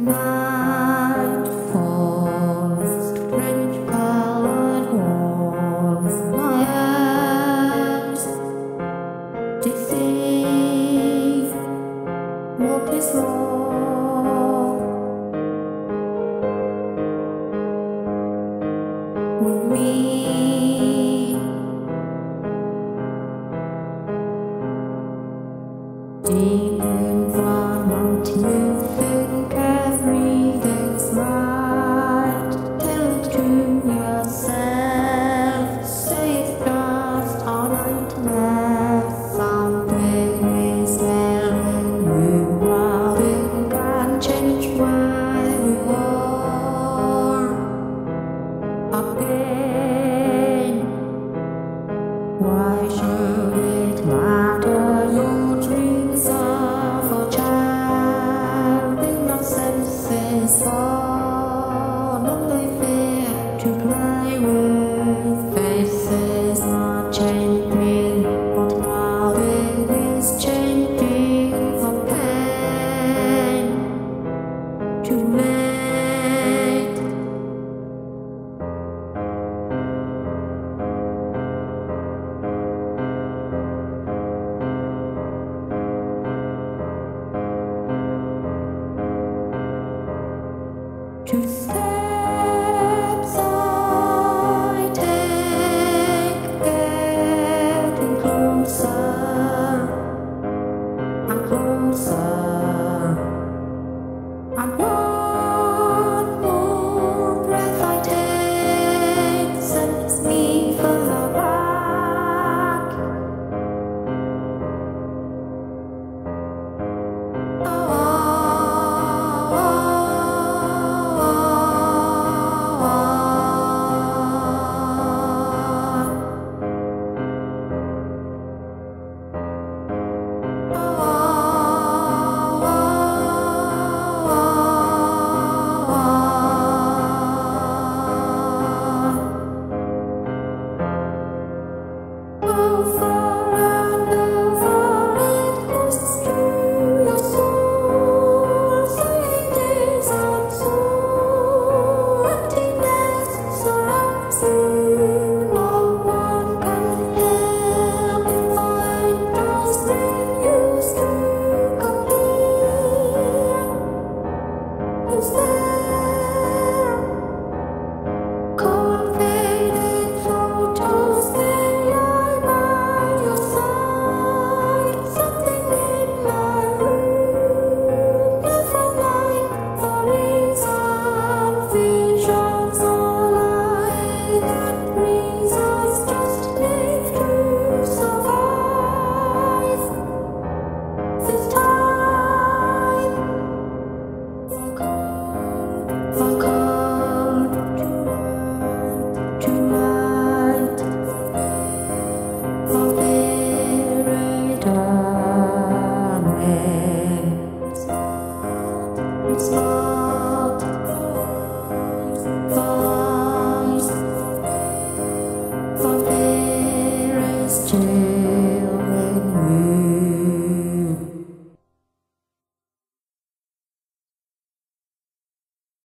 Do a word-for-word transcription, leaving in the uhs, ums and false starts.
Night falls, rich-colored walls, my eyes deceive. What is wrong with me? Deep in front, you think everything's right. Tell it to yourself. Say it's just a nightmare. Something is telling you nothing can change where you are again. Why should it matter? Your dreams of a child. Innocence is gone. Only fear to play with. Faces are changing, but nothing is changing for pain. Too late. Two steps I take, getting closer and closer.